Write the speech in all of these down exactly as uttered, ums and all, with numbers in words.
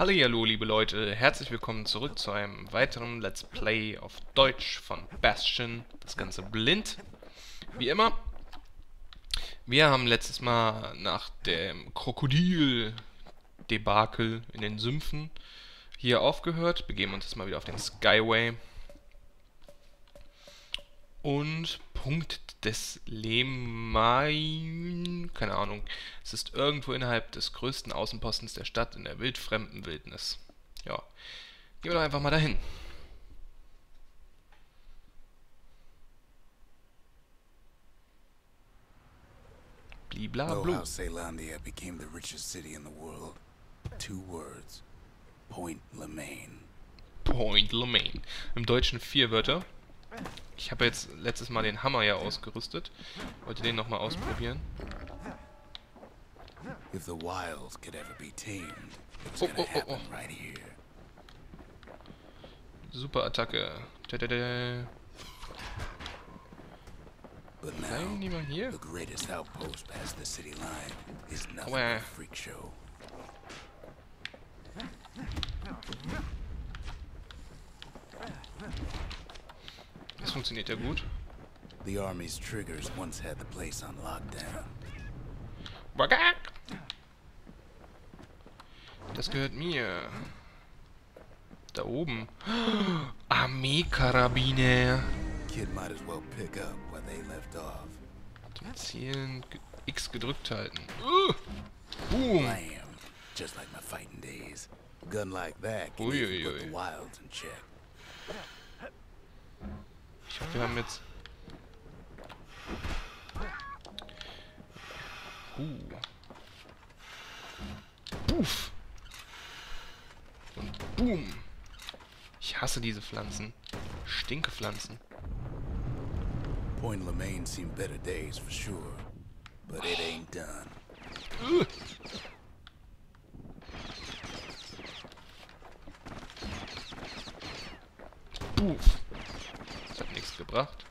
Hallihallo, liebe Leute, herzlich willkommen zurück zu einem weiteren Let's Play auf Deutsch von Bastion, das Ganze blind. Wie immer, wir haben letztes Mal nach dem Krokodil-Debakel in den Sümpfen hier aufgehört, begeben uns jetzt mal wieder auf den Skyway. Und Punkt des Lemain, keine Ahnung, es ist irgendwo innerhalb des größten Außenpostens der Stadt in der wildfremden Wildnis. Ja, gehen wir doch einfach mal dahin. Bliblablu. Know how Caelondia became the richest city in the world? Two words. Point Lemain. Point Lemain. Im Deutschen vier Wörter. Ich habe jetzt letztes Mal den Hammer ja ausgerüstet. Wollte den nochmal ausprobieren. If the wild could ever be tamed, it's Oh, gonna oh, oh, happen oh. right here. Super Attacke. Tadada. But Bleiben now, die mal hier? the greatest outpost past the city line is nothing Aua. but a freak show. Das funktioniert ja gut. The army's triggers once had the place on lockdown. Das gehört mir. Da oben. Armeekarabiner. Kid might as well pick up where they left off. Zum Zielen ge- X gedrückt halten. Uh, boom. Blam! Just like my fighting days. A gun like that can even Uiuiui. put the wilds in check. Ich hoffe, wir haben jetzt... Uh. Puff. Und boom. Ich hasse diese Pflanzen. Stinkepflanzen. Point Lemain seen better days for sure, but it ain't done. Uh. Puff. Das hat nichts gebracht.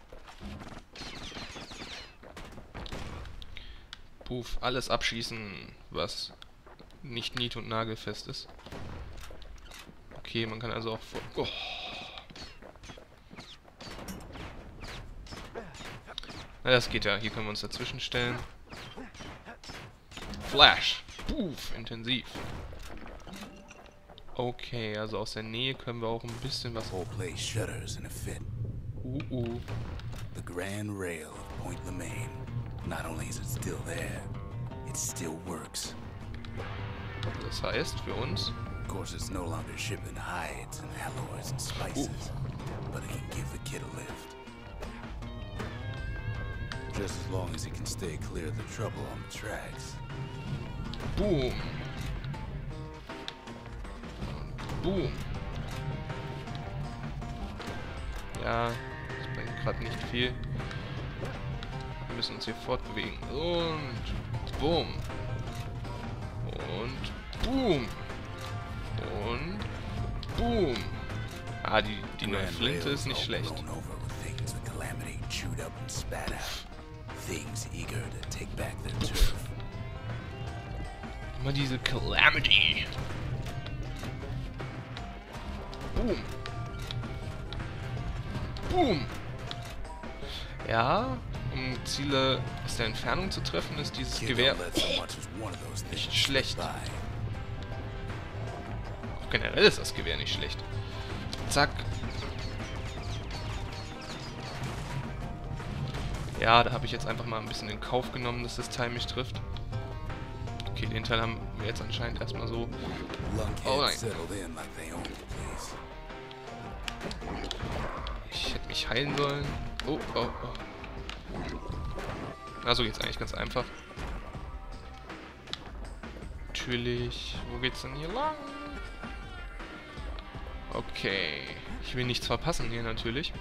Puff. Alles abschießen, was nicht nied- und nagelfest ist. Okay, man kann also auch vor... Oh. Na, das geht ja. Hier können wir uns dazwischen stellen. Flash. Puff. Intensiv. Okay, also aus der Nähe können wir auch ein bisschen was... Whole place shudders in a fit. Uh, uh. The grand rail of Point Lemain. Not only is it still there, it still works. Das heißt, für uns... Of course, it's no longer shipping hides and alloys and spices, but it can give the kid a lift. Just as long as he can stay clear of the trouble on the tracks. Boom. Boom. Ja, das bringt gerade nicht viel. Wir müssen uns hier fortbewegen. Und boom. Und boom. Und boom. Ah, die, die neue Grand Flinte rails ist nicht all schlecht. blown over with things the Calamity chewed up and spat out. Things eager to take back their turf. Immer diese Calamity. Boom. Boom. Ja, um Ziele aus der Entfernung zu treffen, ist dieses Kid Gewehr don't let so much as one of those nicht things schlecht. by. Auch generell ist das Gewehr nicht schlecht. Zack. Ja, da habe ich jetzt einfach mal ein bisschen in Kauf genommen, dass das Teil mich trifft. Okay, den Teil haben wir jetzt anscheinend erstmal so. Lunkheads Oh nein. settled in like they owned the place. Ich hätte mich heilen sollen. Oh, oh, oh. Na, so geht's eigentlich ganz einfach. Natürlich. Wo geht's denn hier lang? Okay. Ich will nichts verpassen hier natürlich.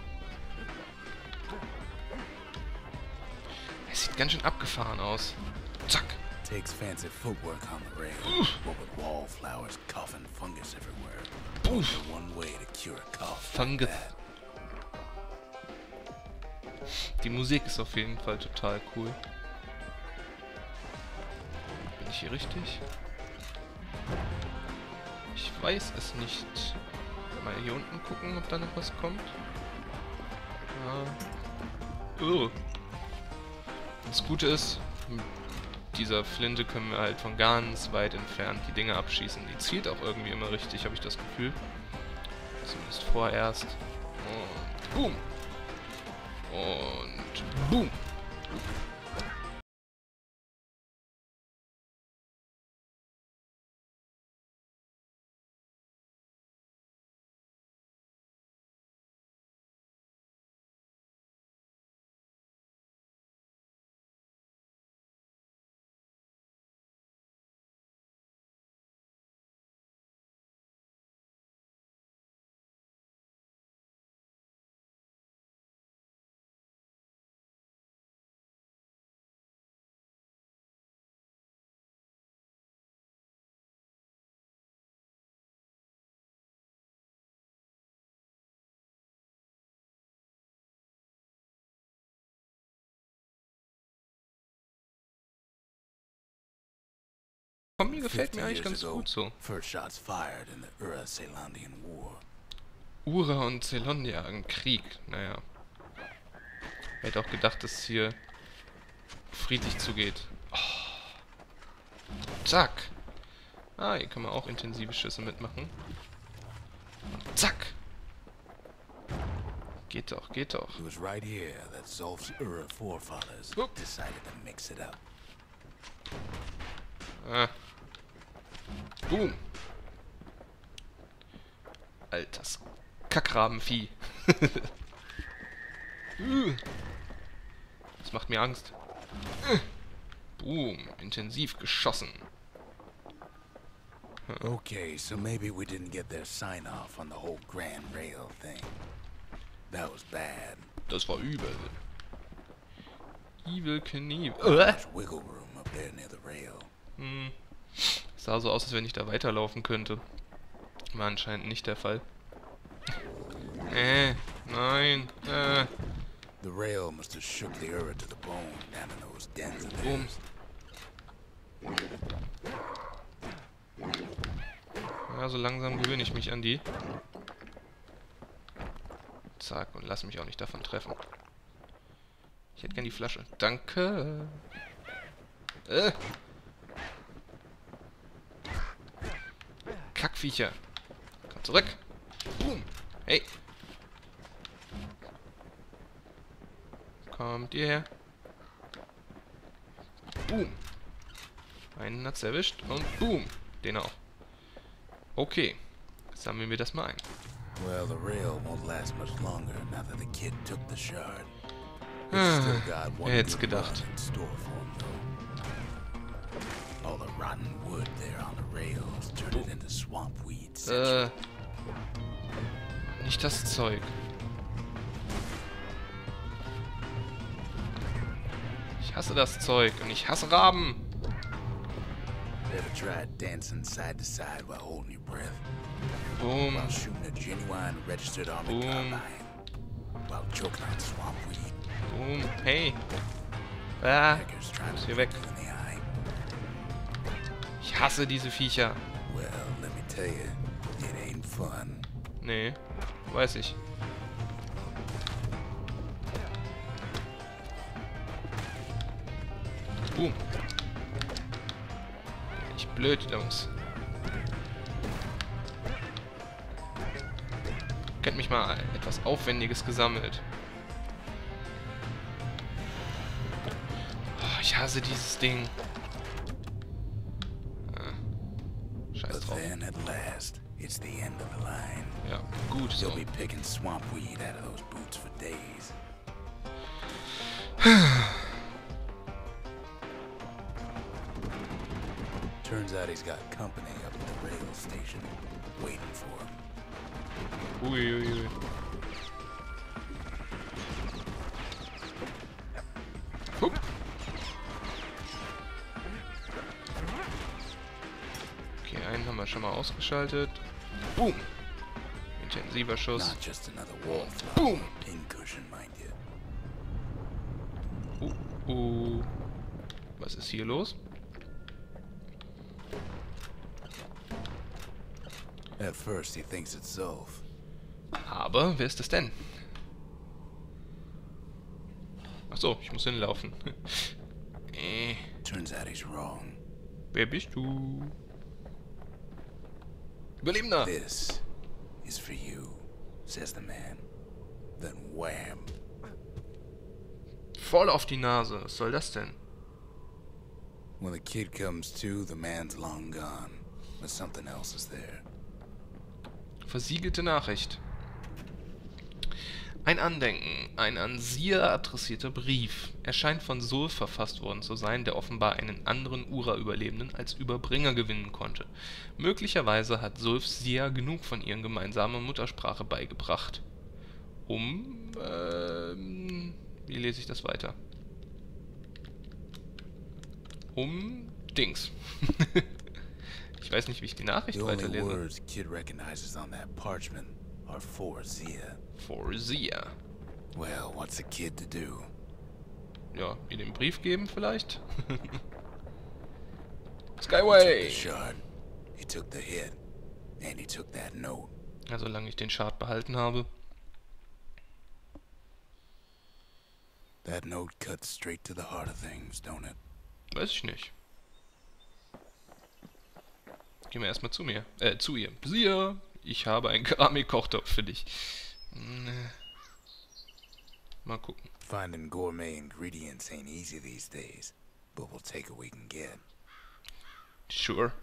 Es sieht ganz schön abgefahren aus. Zack. Takes fancy footwork on the rail, what with wallflowers, cough, and fungus everywhere. Uff. Only one way to cure a cough. Fungus. Like that. Die Musik ist auf jeden Fall total cool. Bin ich hier richtig? Ich weiß es nicht. Mal hier unten gucken, ob da noch was kommt. Ah. Oh. Das Gute ist, mit dieser Flinte können wir halt von ganz weit entfernt die Dinge abschießen. Die zielt auch irgendwie immer richtig, habe ich das Gefühl. Zumindest vorerst. Und boom. Und boom. Kombi gefällt mir eigentlich ganz gut so. First shots fired in the Ura-Ceylondian War. Ura und Ceylondia im Krieg, naja. Ich hätte auch gedacht, dass es hier friedlich zugeht. Oh. Zack. Ah, hier kann man auch intensive Schüsse mitmachen. Zack. Geht doch, geht doch. It was right here that Zulf's Ura forefathers Oop. decided to mix it up. Ah. Boom. Alters Kackrabenvieh. Das macht mir Angst. Boom. Intensiv geschossen. Okay, so maybe we didn't get their sign-off on the whole Grand Rail thing. That was bad. Das war übel. Evil Knievel. There's wiggle room up there near the rail. Hm. Sah so aus, als wenn ich da weiterlaufen könnte. War anscheinend nicht der Fall. Äh, nein. Äh. The rail must have shook the Ura to the bone down in those dens of Boom. theirs. Ja, so langsam gewöhne ich mich an die. Zack, und lass mich auch nicht davon treffen. Ich hätte gern die Flasche. Danke. Äh. Kackviecher. Komm zurück. Boom. Hey. Kommt ihr her? Boom. Einen hat's erwischt und boom. Den auch. Okay. Sammeln wir das mal ein. Well, the rail won't last much longer now that the kid took the shard. It's Ah, still got one wer hätt's good run gedacht. in store for him, though. All the rotten wood there on the rails turned it into swamp weed. Äh. Nicht das Zeug. Ich hasse das Zeug und ich hasse Raben. Ever tried dancing side to side while holding your breath? Boom. While shooting a genuine registered army Boom. carbine? While choking on swamp weed? Boom. Hey. Ah. Hackers trying Ist to hier look weg. you in the eye? Ich hasse diese Viecher. Well, let me tell you, it ain't fun. Nee. Weiß ich. Boom. Ich blöd, Jungs. Kennt mich mal etwas Aufwendiges gesammelt. Oh, ich hasse dieses Ding. Ah, scheiß But drauf. then at last, it's the end of the line. Ja, gut so. You'll be picking swamp weed out of those boots for days. Turns out he's got company up at the rail station, waiting for him. Ui, ui, ui. Hup. Okay, einen haben wir schon mal ausgeschaltet. Boom. Intensiver Schuss. Not just another wallflower Boom. pincushion, mind you. Uh, uh. Was ist hier los? At first he thinks it's Zulf. Aber wer ist das denn? Achso, ich muss hinlaufen. äh, Turns out he's wrong. wer bist du? Überlebender! This is for you, says the man. Then wham. Voll auf die Nase. Was soll das denn? When the kid comes to, the man's long gone. But something else is there. Versiegelte Nachricht. Ein Andenken, ein an Sia adressierter Brief. Er scheint von Zulf verfasst worden zu sein, der offenbar einen anderen Ura-Überlebenden als Überbringer gewinnen konnte. Möglicherweise hat Zulf Sia genug von ihren gemeinsamen Muttersprache beigebracht. Um, ähm, wie lese ich das weiter? Um Dings. Ich weiß nicht, wie ich die Nachricht The only weiterlese. words Kid recognizes on that parchment are for Zia. For Sia. Well, what's a kid to do? Ja, ihr den Brief geben vielleicht? He took the Skyway! shard. He took the hit. And he took that note. Ja, solange ich den Chart behalten habe. That note cuts straight to the heart of things, don't it? Weiß ich nicht. Gehen wir erstmal zu mir. Äh, zu ihr. Sia, ich habe einen Keramikkochtopf für dich. Nee. Mal gucken. Finding gourmet ingredients ain't easy these days, but we'll take what we can get. Sure.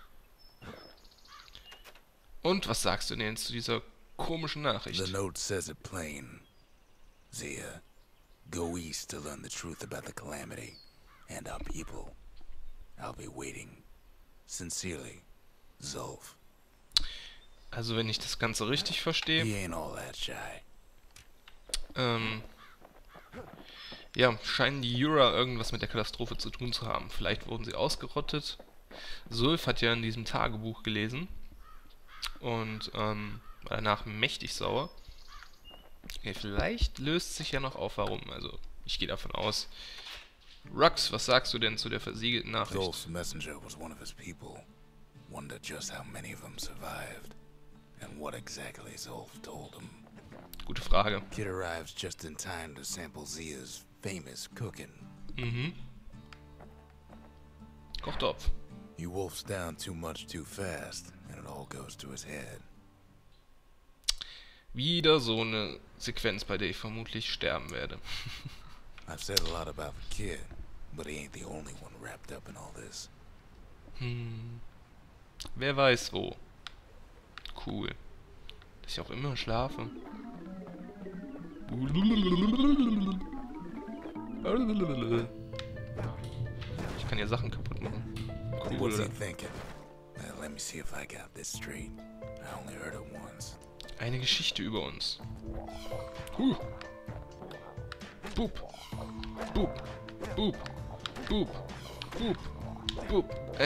Und was sagst du denn jetzt zu dieser komischen Nachricht? The note says it plain. Zia, go east to learn the truth about the calamity and our people. I'll be waiting. Sincerely, Zulf. Also wenn ich das Ganze richtig verstehe, He ain't all that shy. ähm, ja, scheinen die Ura irgendwas mit der Katastrophe zu tun zu haben. Vielleicht wurden sie ausgerottet. Zulf hat ja in diesem Tagebuch gelesen und ähm, war danach mächtig sauer. Okay, vielleicht löst sich ja noch auf, warum. Also, ich gehe davon aus. Rux, was sagst du denn zu der versiegelten Nachricht? Zulf's messenger was one of his people. Wonder just how many of them survived. And what exactly Zulf told him. Gute Frage. Kid arrives just in time to sample Zia's famous cooking. Mhm. Kochtopf. He wolfs down too much too fast, and it all goes to his head. Wieder so eine Sequenz, bei der ich vermutlich sterben werde. I've said a lot about the kid, but he ain't the only one wrapped up in all this. Hm. Wer weiß wo. Cool. Dass ich auch immer schlafe. Ich kann ja Sachen kaputt machen. Cool, What's he oder? thinking? Well, let me see if I got this straight. I only heard it once. Eine Geschichte über uns. Huh. Boop. Boop. Boop. Boop. Boop. Boop. Äh.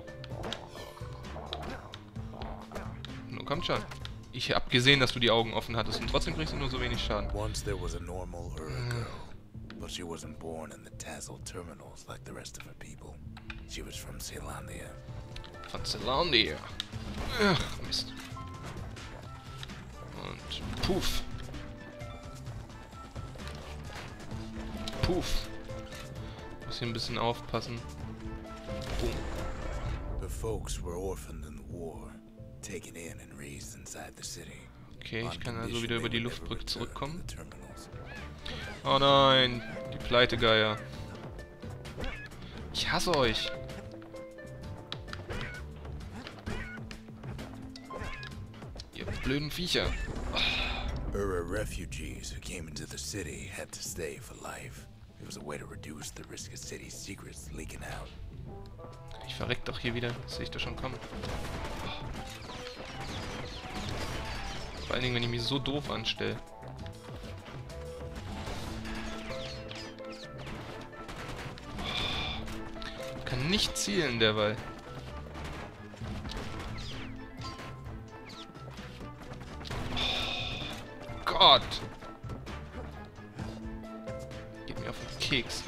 Nun kommt schon. Ich hab gesehen, dass du die Augen offen hattest und trotzdem kriegst du nur so wenig Schaden. Once there was a normal Ura girl, but she wasn't born in the Tassel terminals like the rest of her people. She was from Zealandia. Von Zealandia. Ach, Mist. Und puff. Puff. Muss hier ein bisschen aufpassen. Boom. Her folks were orphaned in the war, taken in and raised inside the city. Okay, ich kann also wieder über die Luftbrücke zurückkommen. The terminals. Oh nein, die Pleitegeier. Ich hasse euch. Ihr blöden Viecher. Ura refugees who came into the city had to stay for life. It was a way to reduce the risk of city secrets leaking out. Ich verreck doch hier wieder. Das sehe ich doch schon kommen. Vor allen Dingen, wenn ich mich so doof anstelle. Kann nicht zielen derweil. Gott! Geht mir auf den Keks.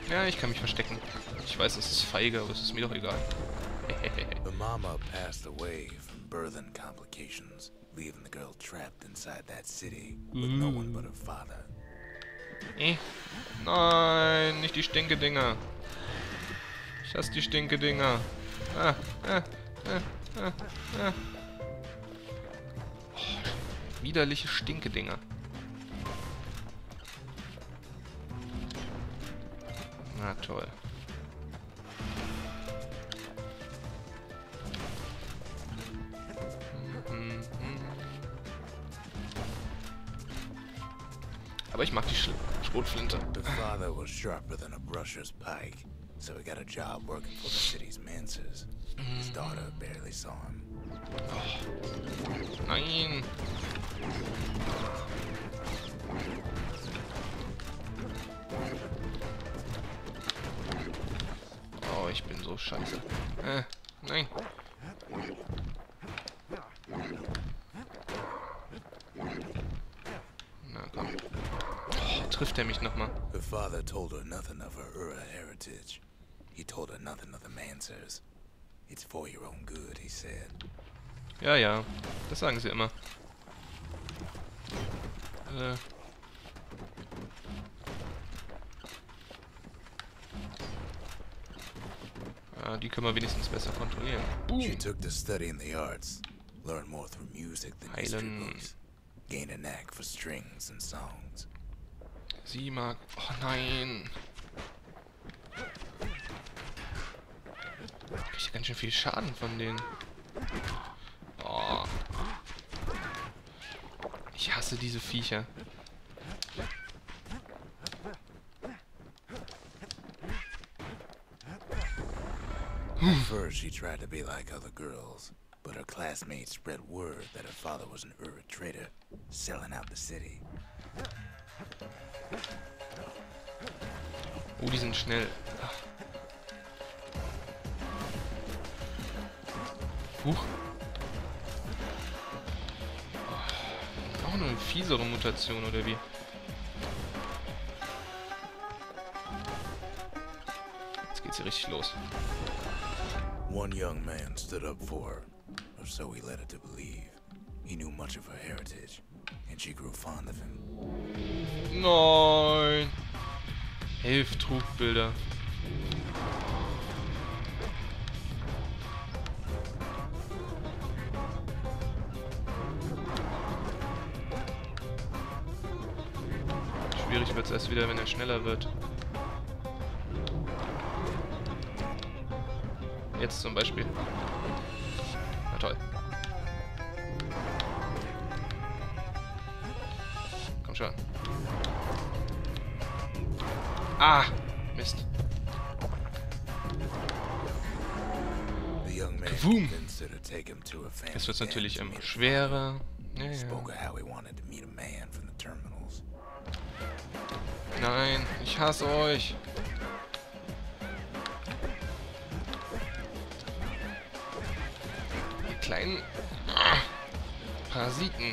Ja, ich kann mich verstecken. Ich weiß, es ist feige, aber es ist mir doch egal. The mama passed away from birthing complications, leaving the girl trapped inside that city with no one but her father. Eh. Nein, nicht die Stinke-Dinger. Ich hasse die Stinke-Dinger. Ah, ah, ah, ah, ah. Oh, widerliche Stinke-Dinger. Na toll. Aber ich mag die Sch Schrotflinte. The father was sharper than a brusher's pike, so he got a job working for the city's mancers. His daughter barely saw him. Oh. Nein. Oh, ich bin so scheiße. Äh, nein. Na komm. Oh, trifft er mich nochmal? Her father told her nothing of her Ura heritage. He told her nothing of the mancers. It's for your own good, he said. Ja, ja. Das sagen sie immer. Äh. Ah, die können wir wenigstens besser kontrollieren. She took to studying the arts, learned more through music than history books, gained a knack for strings and songs. Sie mag... Oh nein. Ich krieg ganz schön viel Schaden von denen. Oh. Ich hasse diese Viecher. At first, she tried to be like other girls, but her classmates spread word that her father was an Ura trader, selling out the city. Oh, die sind schnell. Ach. Huch. Oh, auch eine fiesere Mutation, oder wie? Jetzt geht's hier richtig los. One young man stood up for her, or so he led her to believe. He knew much of her heritage, and she grew fond of him. Nein. Elf Trugbilder. Schwierig wird es erst wieder, wenn er schneller wird. Jetzt zum Beispiel. Na toll. Komm schon. Ah, Mist. The young man Boom. convinced her to take him to a family Jetzt wird's natürlich dance to immer meet a schwerer. Ja, father. ja. Spoke of how he wanted to meet a man from the terminals. Nein, ich hasse euch. Ihr kleinen ah, Parasiten.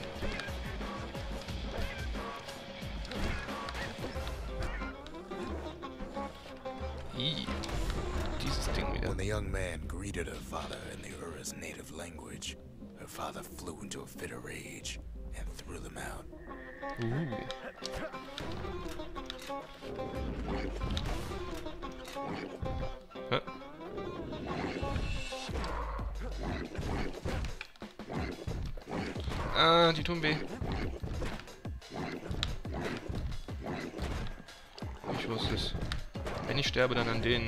Ih, dieses Ding wieder. When the young man greeted her father in the Ura's native language, her father flew into a fit of rage and threw them out. Uh. Hä? Ah, die tun weh. Ich wusste es. Wenn ich sterbe, dann an denen.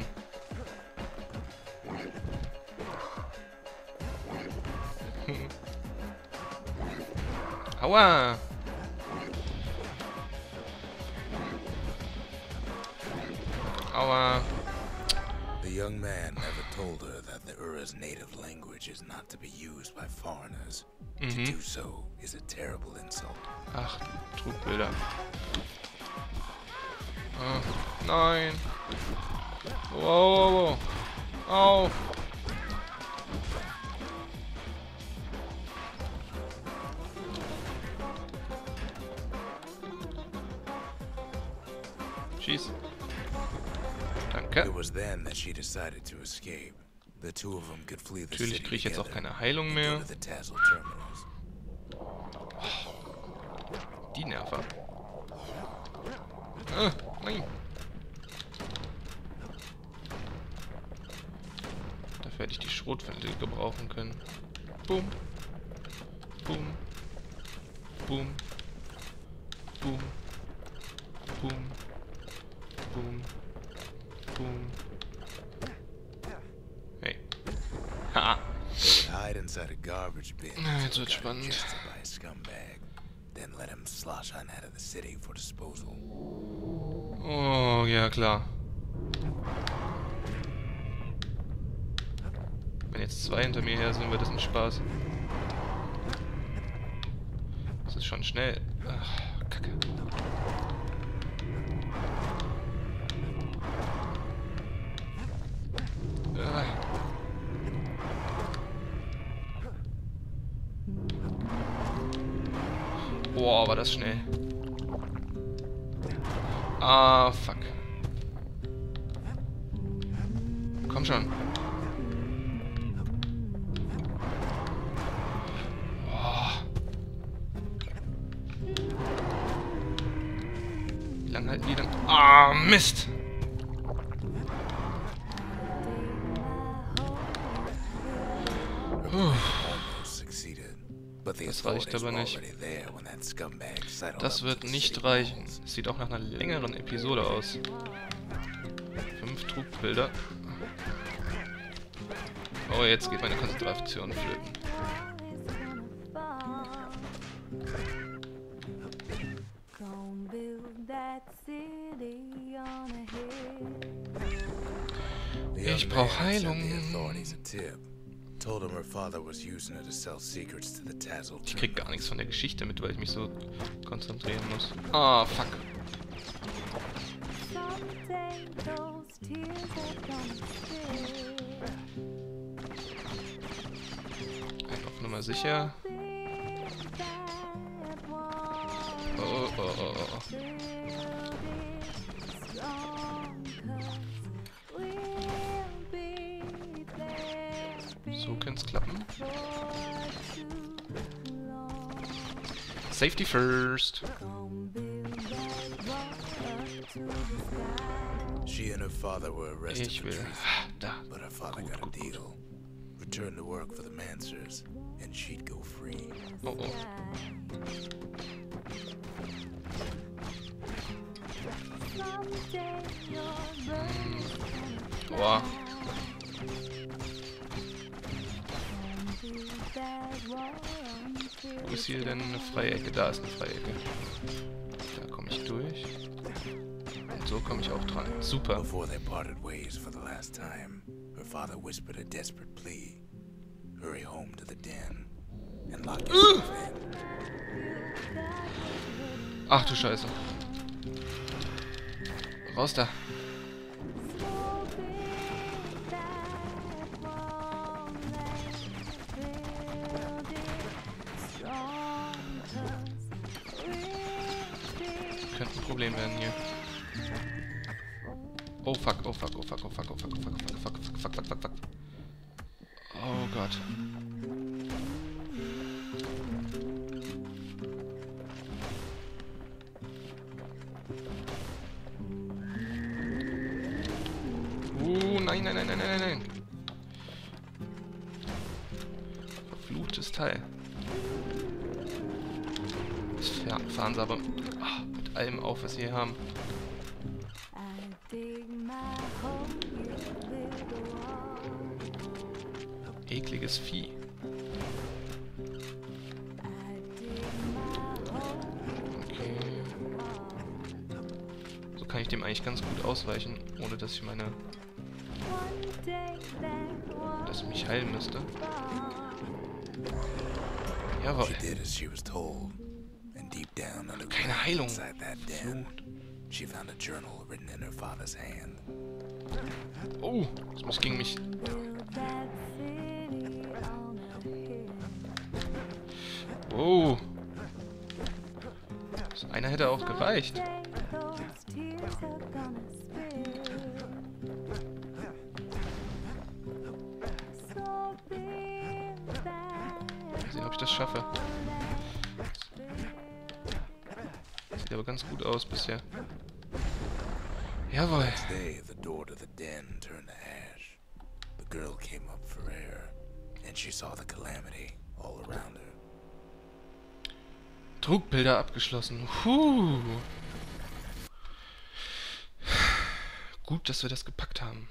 Aua! Aua! The young man never told her that the Ura's native language is not to be used by foreigners. To Mhm. do so is a terrible insult. Ach, Trugbilder. Ah, nein! Wow, wow, wow. Auf! Schieß. Danke. It was then that she decided to escape. The two of them could flee the Natürlich city kriege ich jetzt auch together keine Heilung and go mehr. to the Tassel terminals. Die Nerver. Ah, nein. Dafür hätte ich die Schrotflinte gebrauchen können. Boom. Boom. Boom. Boom. Boom. Boom. Boom. Hey. Ha. They would hide inside a garbage bin Na, jetzt until wird's they got spannend. ingested by a scumbag. Then let him slosh on out of the city for disposal. Oh, ja klar. Wenn jetzt zwei hinter mir her sind, wird das ein Spaß. Das ist schon schnell. Ach, Kacke. Ah. Boah, war das schnell. Ah, fuck. Komm schon. Boah. Wie lange halten die denn? Ah, Mist! Puh. Almost succeeded. But the Das reicht authorities aber were nicht. already there when that scumbag sidled Das up wird to the nicht city reichen. walls. Es sieht auch nach einer längeren Episode aus. Fünf Trugbilder. Oh, jetzt geht meine Konzentration flöten. The Ich young brauch man sent Heilung. the authorities a tip. Told him her father was using her to sell secrets to the Tassel Ich krieg gar terminals. nichts von der Geschichte mit, weil ich mich so konzentrieren muss. Ah, fuck. Ein auf Nummer sicher. Oh, oh, oh, oh. So kann's klappen. Safety first. She and her father were arrested Ich for will. treason, Da. but her father Gut, got a gut, gut. deal. Return to work for the Mansers, and she'd go free. Oh, oh. Boah. Wo ist hier denn eine freie Ecke? Da ist eine freie Ecke. Da komme ich durch. Und so komme ich auch dran. Super. Before they parted ways for the last time, her father whispered a desperate plea. Hurry home to the den and lock yourself in. Ach du Scheiße. Raus da. Könnte ein Problem werden hier. Oh fuck, oh fuck, oh fuck, oh fuck, oh fuck, oh fuck, oh fuck, oh fuck, fuck, fuck, fuck, fuck, fuck. Oh Gott. Uh, nein, nein, nein, nein, nein, nein. Verfluchtes Teil. Das fahren sie aber ach, mit allem auf, was sie hier haben. Ekliges Vieh. Okay. So kann ich dem eigentlich ganz gut ausweichen, ohne dass ich meine... dass ich mich heilen müsste. Jawohl. She did as she was told, and deep down under Keine Heilung. inside that den, she found a journal written in her father's hand. Oh, das muss gegen mich... Oh. So einer hätte auch gereicht. sehen, ob ich das schaffe. Sieht aber ganz gut aus bisher. Jawohl. Next day, the door to the den turned to ash. The girl came up for air, and she saw the calamity all around her. Trugbilder abgeschlossen. Huh. Gut, dass wir das gepackt haben.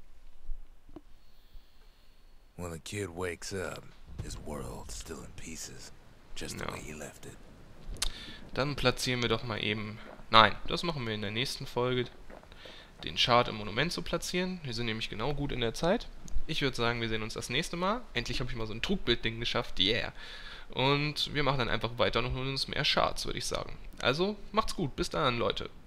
When the kid wakes up, his world's still in pieces, just the Ja. way he left it. Dann platzieren wir doch mal eben... Nein, das machen wir in der nächsten Folge. Den Chart im Monument zu platzieren. Wir sind nämlich genau gut in der Zeit. Ich würde sagen, wir sehen uns das nächste Mal. Endlich habe ich mal so ein Trugbildding geschafft. Yeah. Und wir machen dann einfach weiter und holen uns mehr Charts, würde ich sagen. Also, macht's gut. Bis dann, Leute.